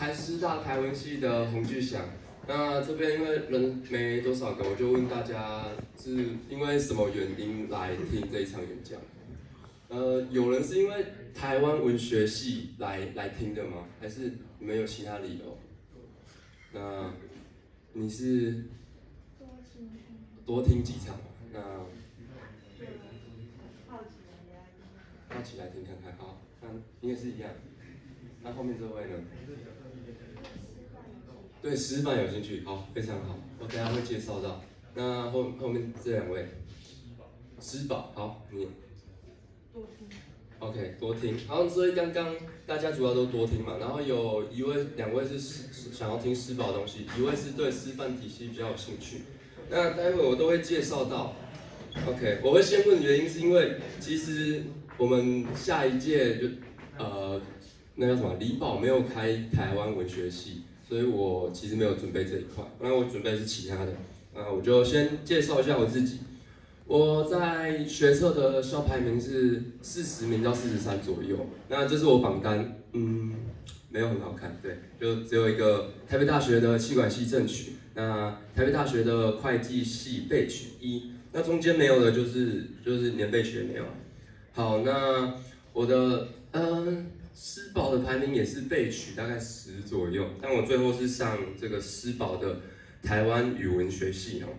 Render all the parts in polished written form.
台师大台文系的洪巨祥。那这边因为人没多少个，我就问大家是因为什么原因来听这一场演讲？有人是因为台湾文学系来听的吗？还是你们有其他理由？那你是多听几场？那好奇来听看看。好，那应该是一样。那后面这位呢？对师范有兴趣，好，非常好，我等一下会介绍到。那后面这两位，师宝，好，你，OK，多听。好，所以刚刚大家主要都多听嘛，然后有两位是想要听师宝的东西，一位是对师范体系比较有兴趣。那待会我都会介绍到。OK， 我会先问原因，是因为其实我们下一届就那叫什么，李宝没有开台湾文学系。所以我其实没有准备这一块，那我准备是其他的。我就先介绍一下我自己。我在学测的校排名是40名到43左右，那这是我榜单，没有很好看，对，就只有一个台北大学的企管系正取，那台北大学的会计系备取1，那中间没有的就是连备取也没有。好，那我的师宝的排名也是备取大概10左右，但我最后是上这个师宝的台湾语文学系哦。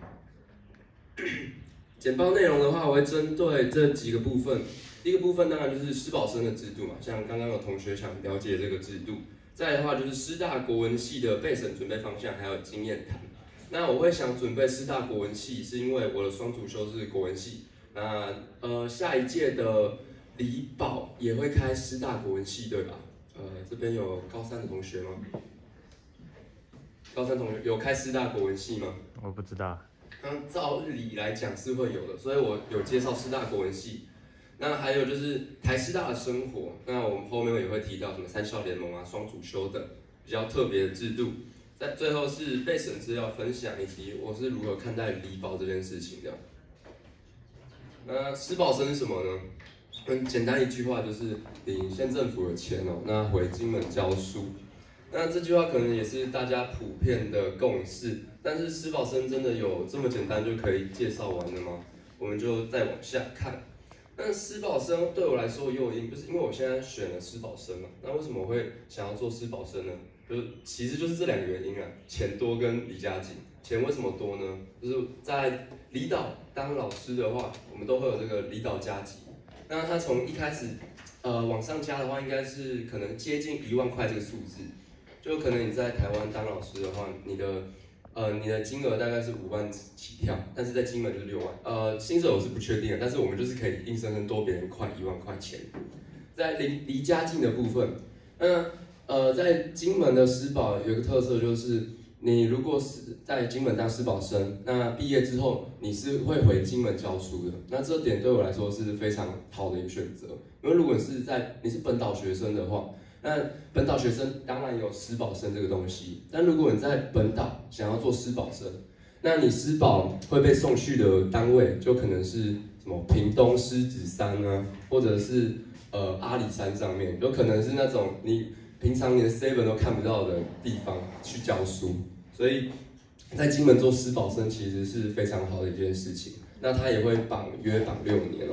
简报内容的话，我会针对这几个部分。第一个部分当然就是师宝生的制度嘛，像刚刚有同学想了解这个制度。再来的话就是师大国文系的备审准备方向，还有经验谈。那我会想准备师大国文系，是因为我的双主修是国文系。那下一届的李宝也会开师大国文系，对吧？这边有高3的同学吗？高3同学有开师大国文系吗？ 我不知道。 照理来讲是会有的，所以我有介绍师大国文系。那还有就是台师大的生活，那我们后面也会提到什么3校联盟啊、双主修等比较特別的制度。在最后是备审资料分享，以及我是如何看待李宝这件事情的。那师宝生是什么呢？很简单一句话，就是领县政府的钱哦，那回金门教书。那这句话可能也是大家普遍的共识，但是师宝生真的有这么简单就可以介绍完了吗？我们就再往下看。那师宝生对我来说诱因，就是因为我现在选了师宝生嘛，那为什么我会想要做师宝生呢？其实就是这2个原因啊，钱多跟离家近。钱为什么多呢？就是在离岛当老师的话，我们都会有这个离岛加级。那他从一开始，往上加的话，应该是可能接近1万块这个数字。就可能你在台湾当老师的话，你的金额大概是5万起跳，但是在金门就是6万。薪水我是不确定的，但是我们就是可以硬生生多别人快1万块钱。在离家近的部分，在金门的师宝有一个特色就是，你如果是在金门当师宝生，那毕业之后你是会回金门教书的。那这点对我来说是非常好的一个选择，因为如果你是本岛学生的话。那本岛学生当然有师宝生这个东西，但如果你在本岛想要做师宝生，那你师宝会被送去的单位就可能是什么屏东狮子山啊，或者是阿里山上面，有可能是那种你平常连 7 都看不到的地方去教书，所以在金门做师宝生其实是非常好的一件事情。那他也会约绑6年哦。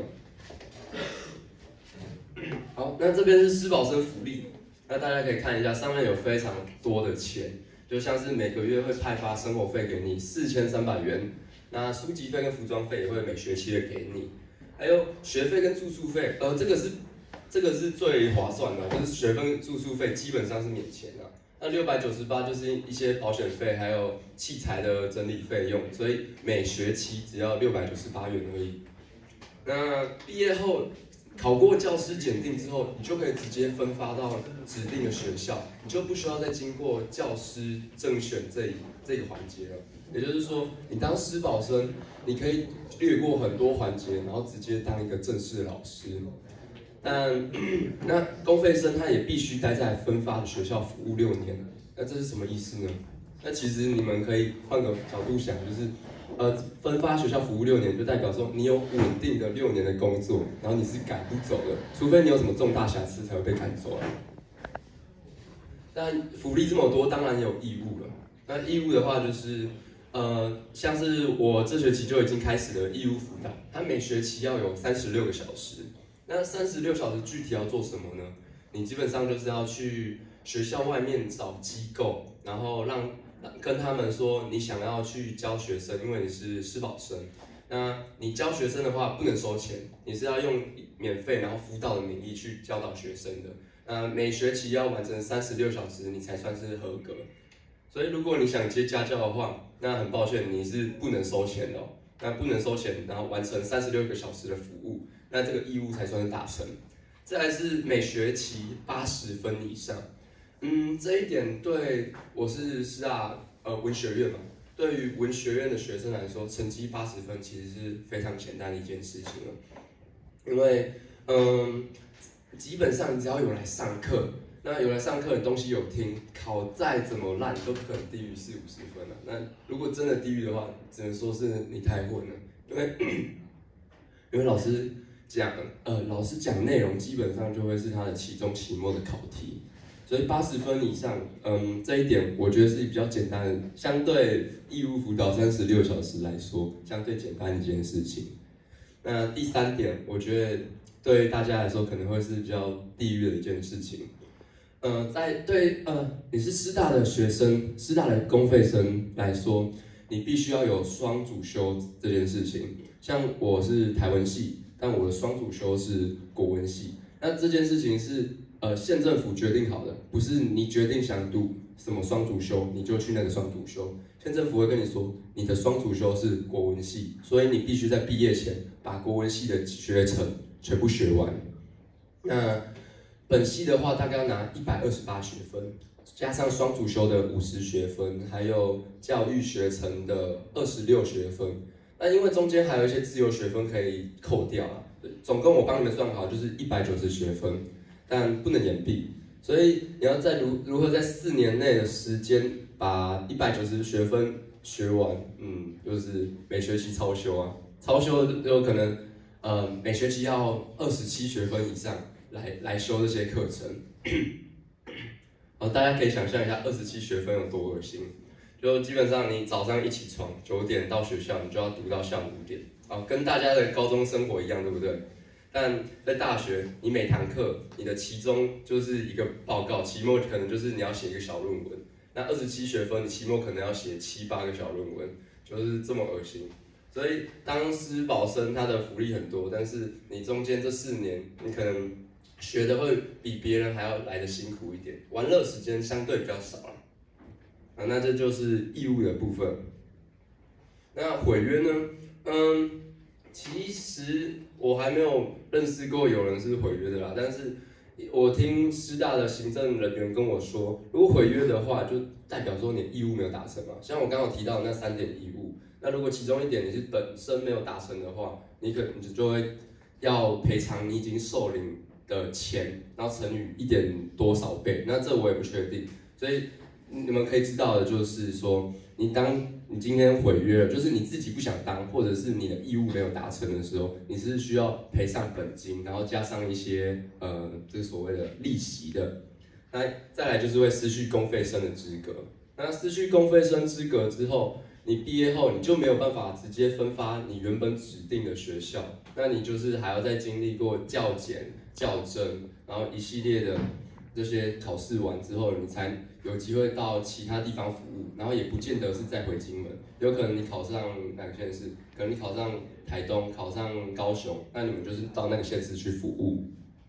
好，那这边是师宝生福利。那大家可以看一下，上面有非常多的钱，就像是每个月会派发生活费给你4300元，那书籍费跟服装费也会每学期的给你，还有学费跟住宿费，这个是最划算的，就是学费跟住宿费基本上是免钱的。那698就是一些保险费，还有器材的整理费用，所以每学期只要698元而已。那毕业后考过教师检定之后，你就可以直接分发到指定的学校，你就不需要再经过教师甄选这个环节了。也就是说，你当师宝生，你可以略过很多环节，然后直接当一个正式的老师。那公费生他也必须待在分发的学校服务6年，那这是什么意思呢？那其实你们可以换个角度想，就是分发学校服务6年，就代表说你有稳定的6年的工作，然后你是赶不走的，除非你有什么重大瑕疵才会被赶走啊。 但福利这么多，当然也有义务了。那义务的话就是，像是我这学期就已经开始了义务辅导，它每学期要有36个小时。那36小时具体要做什么呢？你基本上就是要去学校外面找机构，然后跟他们说你想要去教学生，因为你是师保生。那你教学生的话不能收钱，你是要用免费然后辅导的名义去教导学生的。每学期要完成36小时，你才算是合格。所以如果你想接家教的话，那很抱歉你是不能收钱的哦。那不能收钱，然后完成36个小时的服务，那这个义务才算是达成。再来是每学期80分以上，这一点对我是师大文学院嘛。对于文学院的学生来说，成绩80分其实是非常简单的一件事情了，因为基本上只要有来上课，那有来上课的东西有听，考再怎么烂都不可能低于40-50分了。那如果真的低于的话，只能说是你太混了，因为老师讲内容基本上就会是他的期中、期末的考题。所以80分以上，这一点我觉得是比较简单的，相对义务辅导36小时来说，相对简单的一件事情。那第3点，我觉得对大家来说可能会是比较地狱的一件事情。你是师大的学生，师大的公费生来说，你必须要有双主修这件事情。像我是台文系，但我的双主修是国文系。那这件事情是县政府决定好的，不是你决定想读什么双主修，你就去那个双主修。县政府会跟你说，你的双主修是国文系，所以你必须在毕业前把国文系的学程全部学完。那本系的话，大概要拿128学分，加上双主修的50学分，还有教育学程的26学分。那因为中间还有一些自由学分可以扣掉啊，总共我帮你们算好就是190学分。但不能延毕，所以你要如何在4年内的时间把190学分学完，就是每学期超修啊，超修有可能每学期要27学分以上来修这些课程。大家可以想象一下27学分有多恶心，就基本上你早上一起床9点到学校，你就要读到下午5点，跟大家的高中生活一样，对不对？但在大学，你每堂课你的期中就是一个报告，期末可能就是你要写一个小论文。那27学分，你期末可能要写7-8个小论文，就是这么恶心。所以当师保生，他的福利很多，但是你中间这4年，你可能学的会比别人还要来得辛苦一点，玩乐时间相对比较少了。那这就是义务的部分。那毁约呢？其实我还没有认识过有人是毁约的啦，但是我听师大的行政人员跟我说，如果毁约的话，就代表说你的义务没有达成嘛。像我刚刚提到的那3点义务，那如果其中1点你是本身没有达成的话，你可能就会要赔偿你已经受领的钱，然后乘以1点多少倍，那这我也不确定。所以你们可以知道的就是说，你今天毁约了，就是你自己不想当，或者是你的义务没有达成的时候，你是需要赔上本金，然后加上一些这所谓的利息的。那再来就是会失去公费生的资格。那失去公费生资格之后，你毕业后你就没有办法直接分发你原本指定的学校，那你就是还要再经历过教检、教甄，然后一系列的这些考试完之后，你才有机会到其他地方服务，然后也不见得是再回金门，有可能你考上哪个县市，可能你考上台东、考上高雄，那你们就是到那个县市去服务。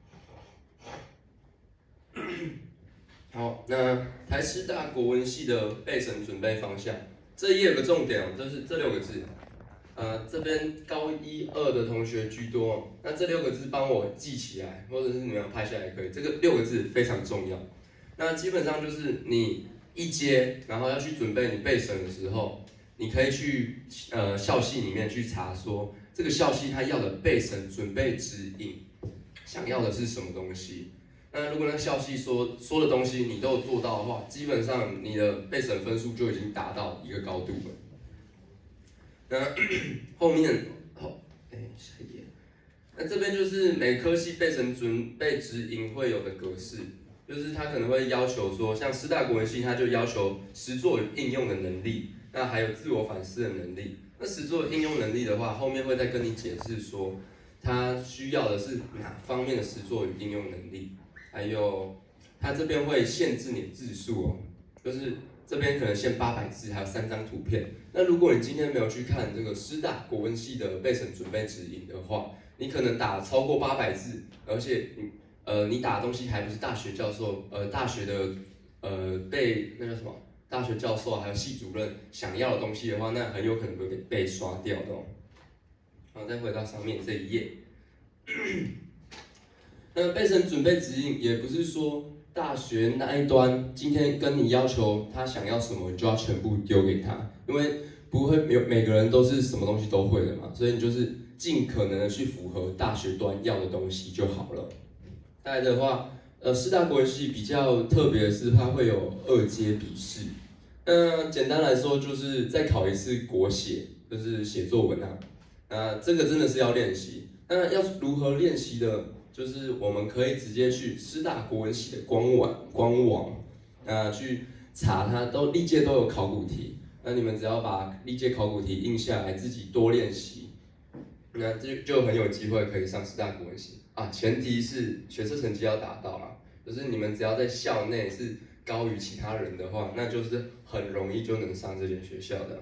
好，那台师大国文系的备审准备方向，这页有个重点哦，就是这6个字。这边高1、2的同学居多，那这6个字帮我记起来，或者是你们要拍下来也可以。这个6个字非常重要。那基本上就是你一阶，然后要去准备你备审的时候，你可以去校系里面去查说，这个校系它要的备审准备指引，想要的是什么东西。那如果那个校系说的东西你都有做到的话，基本上你的备审分数就已经达到一个高度了。那后面下一页，那这边就是每科系备审准备指引会有的格式。 就是他可能会要求说，像师大国文系，他就要求实作与应用的能力，那还有自我反思的能力。那实作应用能力的话，后面会再跟你解释说，他需要的是哪方面的实作与应用能力，还有他这边会限制你字数哦，就是这边可能限800字，还有3张图片。那如果你今天没有去看这个师大国文系的备审准备指引的话，你可能打超过800字，而且你打的东西还不是大学教授，大学的那叫什么？大学教授还有系主任想要的东西的话，那很有可能会被刷掉的哦。好，再回到上面这一页。那备审准备指引也不是说大学那一端今天跟你要求他想要什么，你就要全部丢给他，因为不会每个人都是什么东西都会的嘛，所以你就是尽可能的去符合大学端要的东西就好了。再来的话，师大国文系比较特别的是，它会有2阶笔试。简单来说，就是再考一次国写，就是写作文啊。这个真的是要练习。那要如何练习的？就是我们可以直接去师大国文系的官网，去查它历届都有考古题。那你们只要把历届考古题印下来，自己多练习，那就很有机会可以上师大国文系啊。前提是学测成绩要达到啦，就是你们只要在校内是高于其他人的话，那就是很容易就能上这间学校的。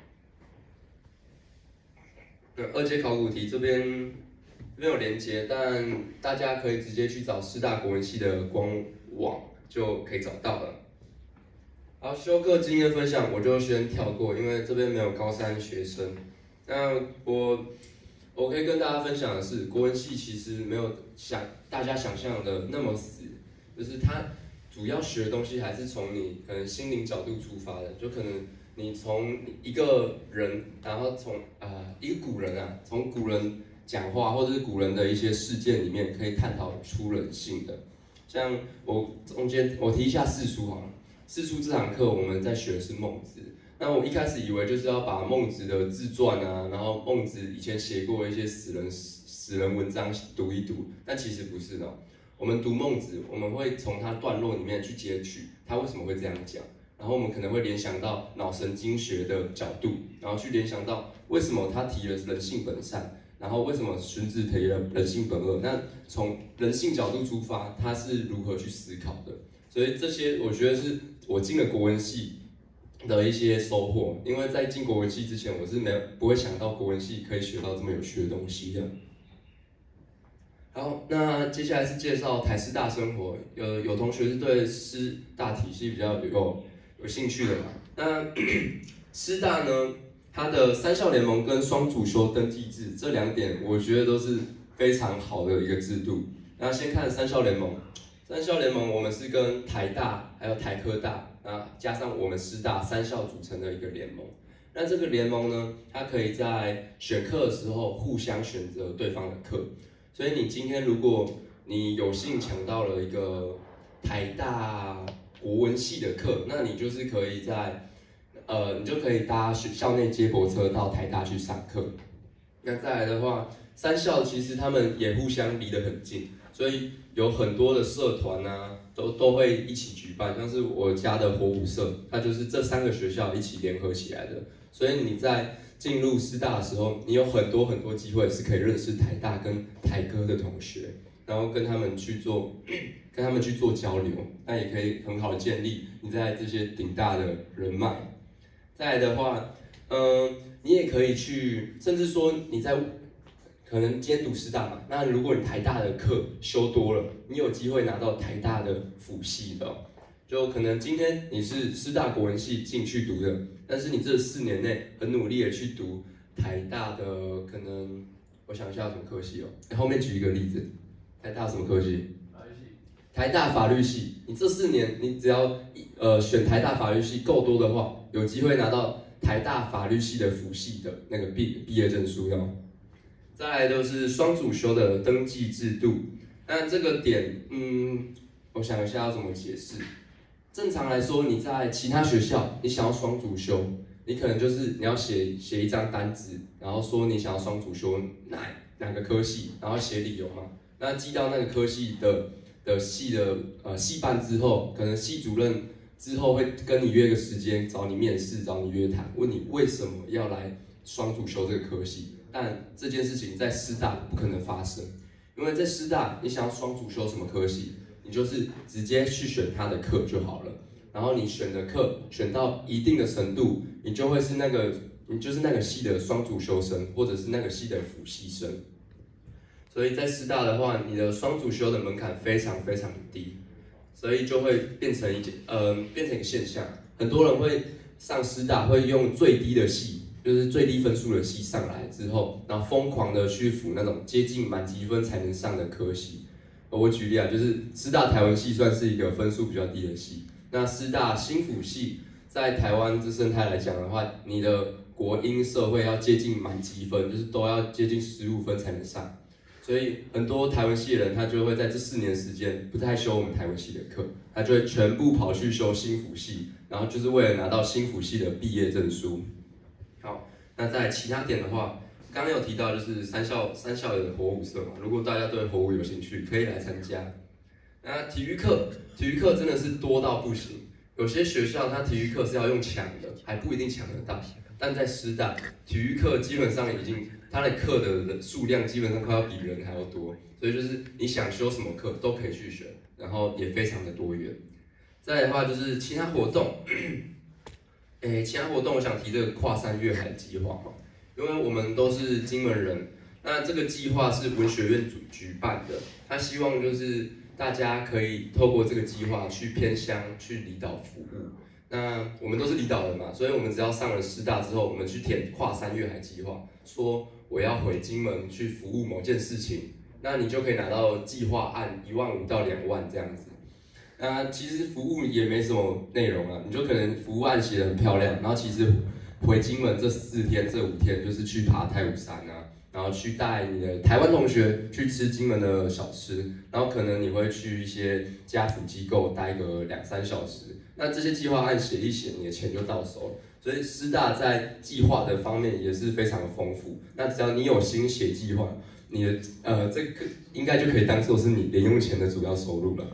那2阶考古题这边没有连结，但大家可以直接去找师大国文系的官网就可以找到了。好，修课经验分享我就先跳过，因为这边没有高3学生。那我可以跟大家分享的是，国文系其实没有大家想象的那么死，就是它主要学的东西还是从你可能心灵角度出发的，就可能你从一个人，然后从一个古人从古人讲话或者是古人的一些事件里面，可以探讨出人性的。像我中间我提一下四书好了，四书这堂课我们在学的是孟子。那我一开始以为就是要把孟子的自传然后孟子以前写过一些死人文章读一读，但其实不是的。我们读孟子，我们会从他段落里面去截取他为什么会这样讲，然后我们可能会联想到脑神经学的角度，然后去联想到为什么他提了人性本善，然后为什么荀子提了人性本恶。那从人性角度出发，他是如何去思考的？所以这些我觉得是我进了国文系的一些收获，因为在进国文系之前，我是不会想到国文系可以学到这么有趣的东西的。好，那接下来是介绍台师大生活。有同学是对师大体系比较有兴趣的嘛？那师大呢，它的3校联盟跟双主修登记制这2点，我觉得都是非常好的一个制度。那先看3校联盟。3校联盟我们是跟台大还有台科大加上我们师大3校组成的一个联盟。那这个联盟呢，它可以在选课的时候互相选择对方的课。所以你今天如果你有幸抢到了一个台大国文系的课，那你就是可以你就可以搭校内接驳车到台大去上课。那再来的话，3校其实他们也互相离得很近，所以有很多的社团都会一起举办，像是我家的火舞社，它就是这3个学校一起联合起来的。所以你在进入师大的时候，你有很多机会是可以认识台大跟台科的同学，然后跟他们去做交流，那也可以很好的建立你在这些顶大的人脉。再来的话，你也可以去，甚至说你可能今天读师大嘛，那如果你台大的课修多了，你有机会拿到台大的辅系的就可能今天你是师大国文系进去读的，但是你这4年内很努力的去读台大的，可能我想一下有什么科系后面举一个例子，台大什么科系？法律系。台大法律系，你这4年你只要选台大法律系够多的话，有机会拿到台大法律系的辅系的那个毕业证书再来就是双主修的登记制度，那这个点我想一下要怎么解释。正常来说，你在其他学校，你想要双主修，你可能就是你要写一张单子，然后说你想要双主修哪个科系，然后写理由嘛。那寄到那个科系的的系的系办之后，可能系主任之后会跟你约个时间，找你面试，找你约谈，问你为什么要来双主修这个科系。但这件事情在师大不可能发生，因为在师大你想要双主修什么科系，你就是直接去选他的课就好了。然后你选的课选到一定的程度，你就会是你就是那个系的双主修生，或者是那个系的辅系生。所以在师大的话，你的双主修的门槛非常非常的低，所以就会变成一个现象，很多人会上师大会用最低的系，就是最低分数的系上来之后，然后疯狂的去辅那种接近满积分才能上的科系。我举例啊，就是师大台文系算是一个分数比较低的系，那师大新辅系在台湾这生态来讲的话，你的国英社会要接近满积分，就是都要接近15分才能上。所以很多台文系的人，他就会在这4年时间不太修我们台文系的课，他就会全部跑去修新辅系，然后就是为了拿到新辅系的毕业证书。好，那在其他点的话，刚刚有提到就是三校有的活舞社嘛，如果大家对活舞有兴趣，可以来参加。那体育课真的是多到不行，有些学校它体育课是要用抢的，还不一定抢得到。但在师大，体育课基本上已经它的课的数量基本上快要比人还要多，所以就是你想修什么课都可以去选，然后也非常的多元。再来的话就是其他活动，其他活动我想提这个跨山越海计划嘛，因为我们都是金门人，那这个计划是文学院举办的，他希望就是大家可以透过这个计划去偏乡、去离岛服务。那我们都是离岛人嘛，所以我们只要上了师大之后，我们去填跨山越海计划，说我要回金门去服务某件事情，那你就可以拿到计划案15000到2万这样子。那其实服务也没什么内容啊，你就可能服务案写得很漂亮，然后其实回金门这4天、这5天就是去爬太武山啊，然后去带你的台湾同学去吃金门的小吃，然后可能你会去一些家福机构待个2-3小时。那这些计划案写一写，你的钱就到手了。所以师大在计划的方面也是非常的丰富。那只要你有心写计划，你的这个应该就可以当做是你零用钱的主要收入了。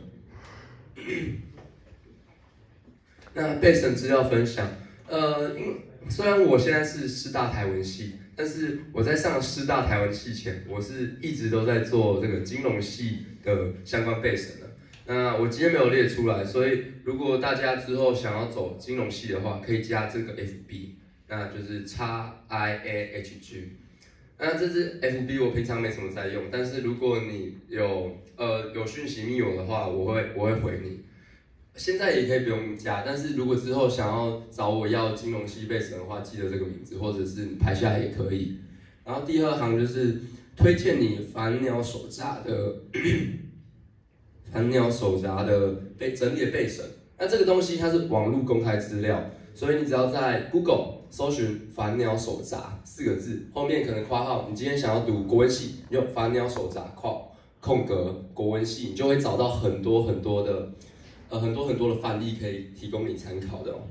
那备审资料分享，虽然我现在是师大台文系，但是我在上师大台文系前，我是一直都在做这个金融系的相关备审的。那我今天没有列出来，所以如果大家之后想要走金融系的话，可以加这个 FB， 那就是 XIAHG。那这支 FB 我平常没什么在用，但是如果你有讯息密我的话，我会回你。现在也可以不用加，但是如果之后想要找我要金融系备审的话，记得这个名字，或者是你排下来也可以。然后第2行就是推荐你繁鸟手札的。繁鸟手札的整理的备审，那这个东西它是网络公开资料，所以你只要在 Google 搜寻繁鸟手札4个字，后面可能括号，你今天想要读国文系，你用繁鸟手札空格国文系，你就会找到很多的范例可以提供你参考的哦。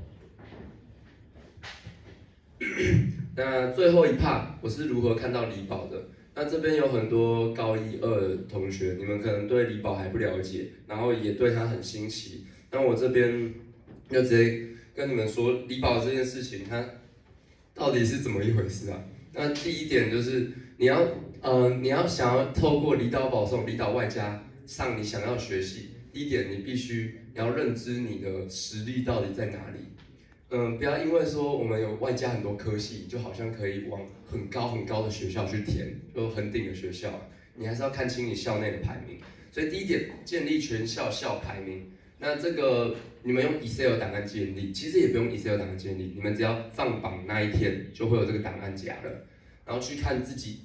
那最后一 part 我是如何看到李宝的？那这边有很多高1、2的同学，你们可能对李宝还不了解，然后也对他很新奇。那我这边就直接跟你们说，李宝这件事情它到底是怎么一回事啊？那第一点就是你要想要透过离岛保送、离岛外加上你想要学习，第一点你要认知你的实力到底在哪里。不要因为说我们有外加很多科系，就好像可以往很高的学校去填，就很顶的学校，你还是要看清你校内的排名。所以第一点，建立全校排名。那这个你们用 Excel 档案建立，其实也不用 Excel 档案建立，你们只要放榜那一天就会有这个档案夹了，然后去看自己，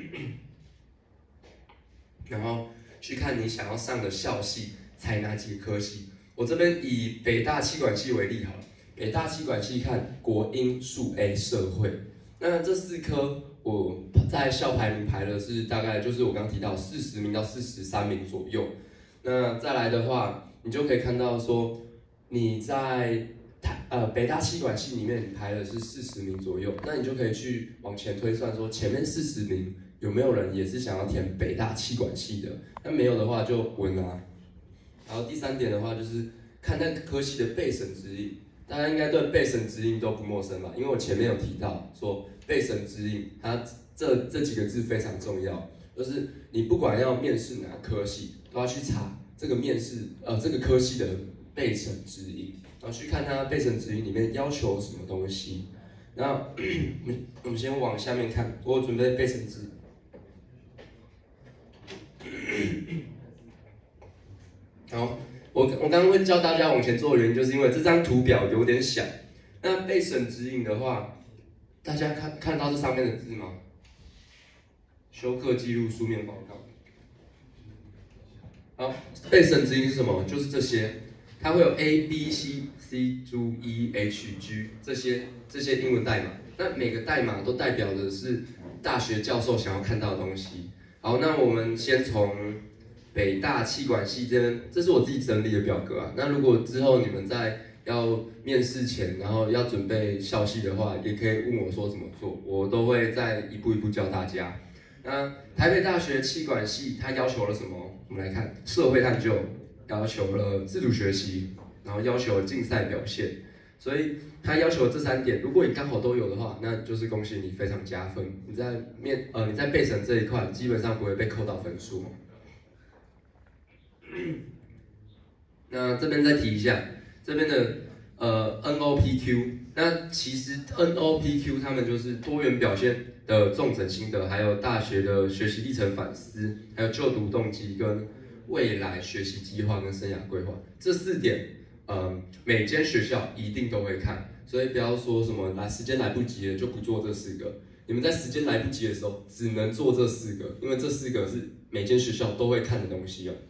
然后去看你想要上的校系采哪几个科系。我这边以北大企管系为例好了。北大企管系看国英数 A 社会，那这4科我在校排名排的是大概就是我刚提到40名到43名左右。那再来的话，你就可以看到说你在北大企管系里面你排的是40名左右，那你就可以去往前推算说前面40名有没有人也是想要填北大企管系的？那没有的话就稳啊。 然后第3点的话就是看那个科系的备审指引，大家应该对备审指引都不陌生吧？因为我前面有提到说备审指引，它这几个字非常重要，就是你不管要面试哪科系，都要去查这个这个科系的备审指引，然后去看它备审指引里面要求什么东西。那我们先往下面看，我有准备备审指引。好，我刚刚会教大家往前做的原因，就是因为这张图表有点小。那备审指引的话，大家看到这上面的字吗？修课记录、书面报告。好，备审指引是什么？就是这些，它会有 A、B、C、D、E、H、G 这些英文代码。那每个代码都代表的是大学教授想要看到的东西。好，那我们先从北大企管系这边，这是我自己整理的表格啊。那如果之后你们在要面试前，然后要准备校系的话，也可以问我说怎么做，我都会再一步一步教大家。那台北大学企管系它要求了什么？我们来看社会探究，要求了自主学习，然后要求了竞赛表现。所以它要求这3点，如果你刚好都有的话，那就是恭喜你，非常加分。你在备审这一块基本上不会被扣到分数。那这边再提一下，这边的NOPQ， 那其实 NOPQ 他们就是多元表现的重整心得，还有大学的学习历程反思，还有就读动机跟未来学习计划跟生涯规划这4点，每间学校一定都会看，所以不要说什么时间来不及了就不做这4个，你们在时间来不及的时候只能做这4个，因为这4个是每间学校都会看的东西哦。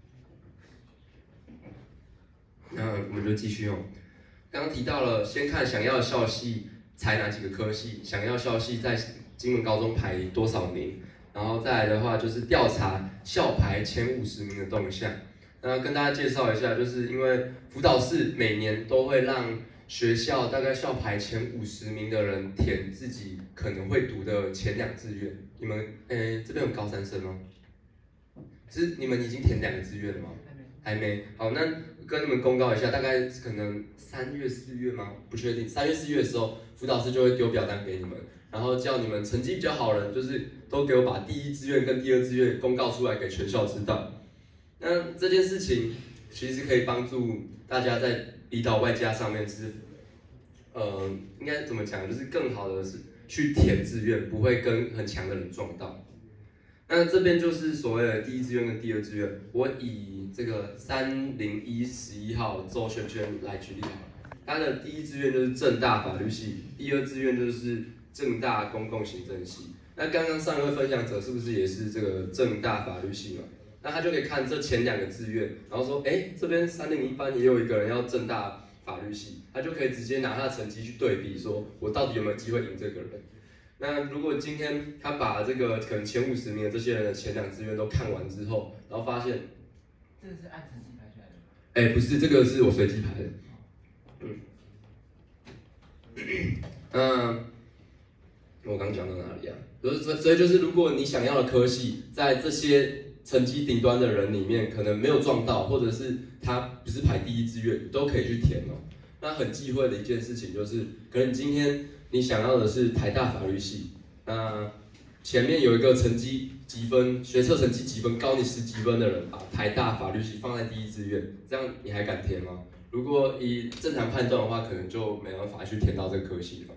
那我们就继续用。刚刚提到了，先看想要的校系采哪几个科系，想要校系在金门高中排多少名，然后再来的话就是调查校排前50名的动向。那跟大家介绍一下，就是因为辅导室每年都会让学校大概校排前50名的人填自己可能会读的前2志愿。你们这边有高3生吗？是你们已经填2个志愿了吗？还没。好，那跟你们公告一下，大概可能3月4月吗？不确定。3月4月的时候，辅导室就会丢表单给你们，然后叫你们成绩比较好的人，就是都给我把第1志愿跟第2志愿公告出来给全校知道。那这件事情其实可以帮助大家在离岛外加上面是，应该怎么讲，就是更好的是去填志愿，不会跟很强的人撞到。那这边就是所谓的第1志愿跟第2志愿，我以这个30111号周萱萱来举例好了。他的第1志愿就是政大法律系，第2志愿就是政大公共行政系。那刚刚上一位分享者是不是也是这个政大法律系嘛？那他就可以看这前2个志愿，然后说，这边301班也有一个人要政大法律系，他就可以直接拿他的成绩去对比，说我到底有没有机会赢这个人。那如果今天他把这个可能前50名的这些人的前2志愿都看完之后，然后发现， 这个是按成绩排出来的？ 不是，这个是我随机排的。我刚讲到哪里啊？所以就是如果你想要的科系，在这些成绩顶端的人里面，可能没有撞到，或者是他不是排第1志愿，都可以去填哦。那很忌讳的一件事情就是，可能今天你想要的是台大法律系，那前面有一个成绩积分，学测成绩积分高你10几分的人，把台大法律系放在第1志愿，这样你还敢填吗？如果以正常判断的话，可能就没办法去填到这个科系了。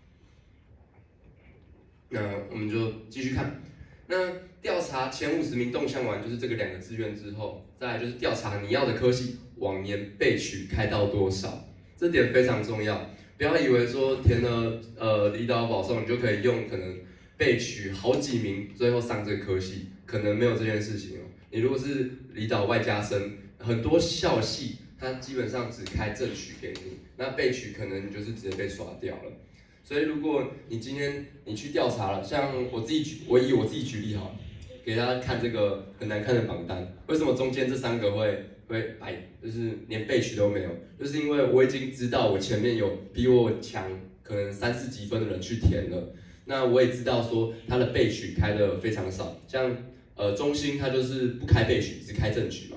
那我们就继续看。那调查前50名动向完，就是这个2个志愿之后，再来就是调查你要的科系往年备取开到多少，这点非常重要。不要以为说填了离岛保送，你就可以用可能备取好几名，最后上这个科系，可能没有这件事情哦。你如果是离岛外加生，很多校系它基本上只开正取给你，那备取可能你就是直接被刷掉了。所以如果你今天你去调查了，像我以我自己举例好了，给大家看这个很难看的榜单，为什么中间这3个会白，就是连备取都没有，就是因为我已经知道我前面有比我强可能3、4几分的人去填了，那我也知道说他的备取开的非常少，像中兴他就是不开备取，只开正取嘛，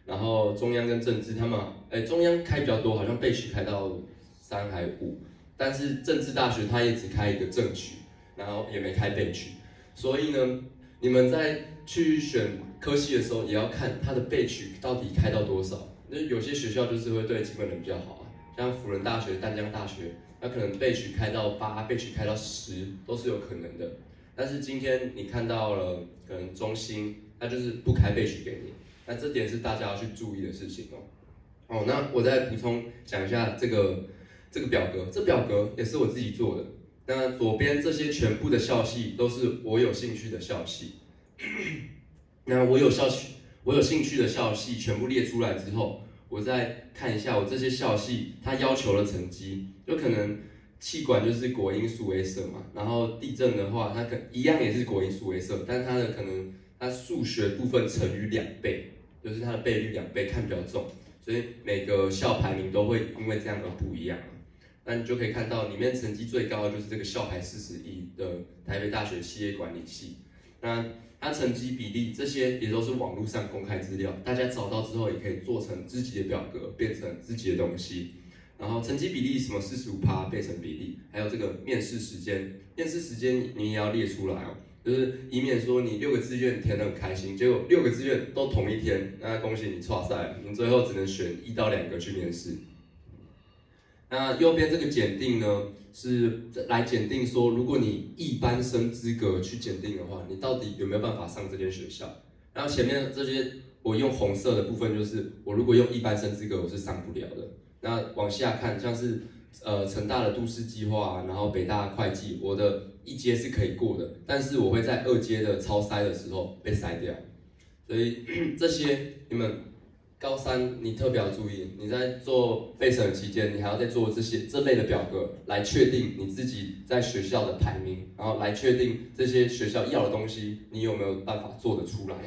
然后中央跟政治他们，中央开比较多，好像备取开到3还5，但是政治大学它也只开一个正取，然后也没开备取，所以呢，你们在去选科系的时候，也要看它的备取到底开到多少。那有些学校就是会对基本人比较好啊，像辅仁大学、淡江大学，那可能备取开到8，备取开到10都是有可能的。但是今天你看到了可能中兴，它就是不开备取给你，那这点是大家要去注意的事情哦。那我再补充讲一下这个表格，这表格也是我自己做的。那左边这些全部的校系都是我有兴趣的校系，那我有兴趣的校系全部列出来之后，我再看一下我这些校系它要求的成绩，有可能气管就是国英数 A 社嘛，然后地震的话，它一样也是国英数 A 社，但它的可能它数学部分乘以2倍，就是它的倍率2倍，看比较重，所以每个校排名都会因为这样而不一样。那你就可以看到里面成绩最高的就是这个校排41的台北大学企业管理系，那它成绩比例这些也都是网络上公开资料，大家找到之后也可以做成自己的表格，变成自己的东西。然后成绩比例什么45%备审比例，还有这个面试时间你也要列出来哦，就是以免说你6个志愿填得很开心，结果6个志愿都同一天，那恭喜你错赛了，你最后只能选1到2个去面试。那右边这个检定呢，是来检定说，如果你一般生资格去检定的话，你到底有没有办法上这间学校？然后前面这些我用红色的部分，就是我如果用一般生资格，我是上不了的。那往下看，像是成大的都市计划，然后北大的会计，我的1阶是可以过的，但是我会在2阶的超筛的时候被筛掉。所以这些你们高3你特别要注意，你在做备审期间，你还要再做这类的表格，来确定你自己在学校的排名，然后来确定这些学校要的东西，你有没有办法做得出来。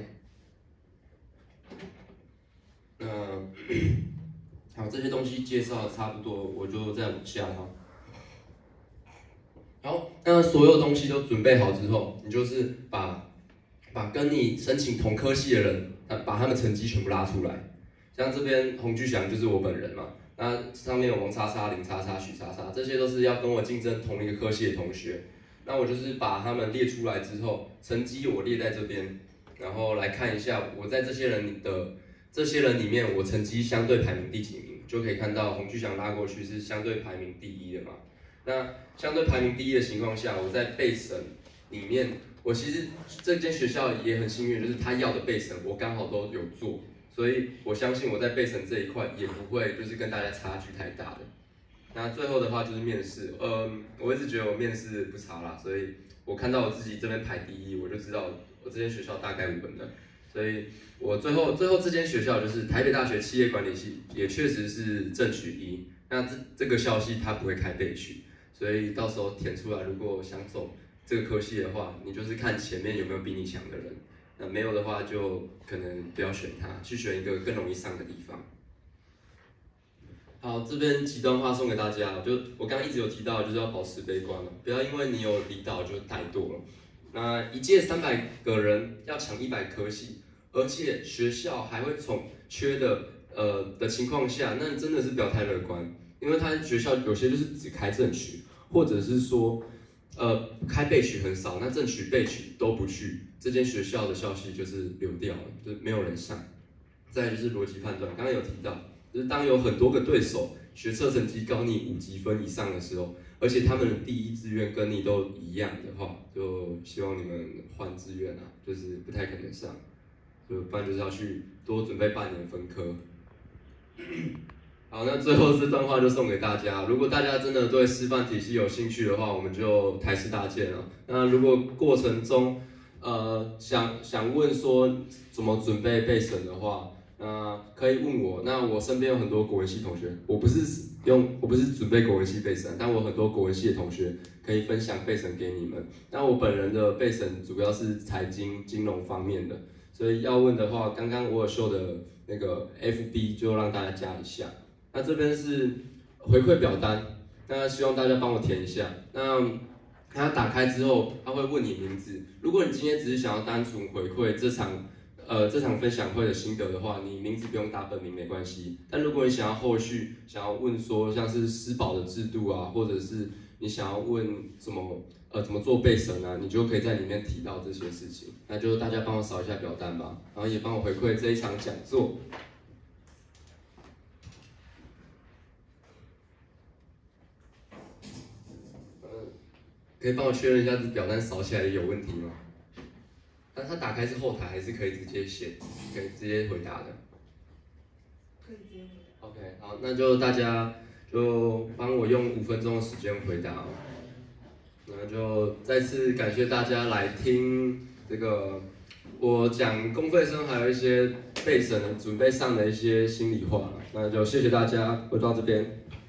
好，这些东西介绍的差不多，我就再往下哈。好，那所有东西都准备好之后，你就是把跟你申请同科系的人，把他们成绩全部拉出来。像这边洪居祥就是我本人嘛，那上面有王叉叉、林叉叉、许叉叉，这些都是要跟我竞争同一个科系的同学。那我就是把他们列出来之后，成绩我列在这边，然后来看一下我在这些人里面，我成绩相对排名第几名，就可以看到洪居祥拉过去是相对排名第1的嘛。那相对排名第1的情况下，我在备审里面，我其实这间学校也很幸运，就是他要的备审我刚好都有做。所以我相信我在备审这一块也不会就是跟大家差距太大的。那最后的话就是面试，我一直觉得我面试不差啦，所以我看到我自己这边排第1，我就知道我这间学校大概5分的。所以我最后这间学校就是台北大学企业管理系，也确实是正取1。那这个校系它不会开备取，所以到时候填出来，如果想走这个科系的话，你就是看前面有没有比你强的人。那没有的话，就可能不要选它，去选一个更容易上的地方。好，这边极端化送给大家，就我刚刚一直有提到，就是要保持悲观了，不要因为你有离岛就怠惰了。那一届300个人要抢100科系，而且学校还会缺的情况下，那真的是不要太乐观，因为他学校有些就是只开正取，或者是说开备取很少，那正取备取都不去，这间学校的校系就是流掉了，就是没有人上。再来就是逻辑判断，刚刚有提到，就是当有很多个对手学测成绩高你5级分以上的时候，而且他们的第1志愿跟你都一样的话，就希望你们换志愿啊，就是不太可能上，就不然就是要去多准备半年分科。好，那最后这段话就送给大家。如果大家真的对师范体系有兴趣的话，我们就台师大见了。那如果过程中想问说怎么准备备审的话，可以问我。那我身边有很多国文系同学，我不是准备国文系备审，但我很多国文系的同学可以分享备审给你们。那我本人的备审主要是财经金融方面的，所以要问的话，刚刚我有秀的那个 FB 就让大家加一下。那这边是回馈表单，那希望大家帮我填一下。那它打开之后，它会问你名字。如果你今天只是想要单纯回馈这场这场分享会的心得的话，你名字不用打本名没关系。但如果你想要后续想要问说像是施保的制度啊，或者是你想要问怎么做备审啊，你就可以在里面提到这些事情。那就大家帮我扫一下表单吧，然后也帮我回馈这一场讲座。可以帮我确认一下这表单扫起来有问题吗？但它打开是后台，还是可以直接写，可以直接回答的？ 可以直接回答。 OK， 好，那就大家就帮我用5分钟的时间回答哦。那就再次感谢大家来听这个我讲公费生，还有一些备审的准备上的一些心里话。那就谢谢大家，我到这边。